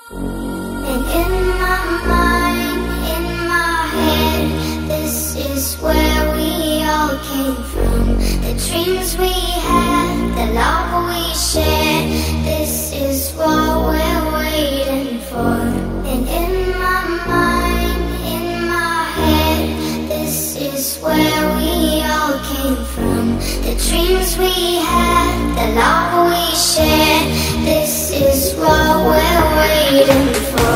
And in my mind, in my head, this is where we all came from. The dreams we had, the love we shared, this is what we're waiting for. And in my mind, in my head, this is where we all came from. The dreams we had, the love we shared, this is what we're waiting for.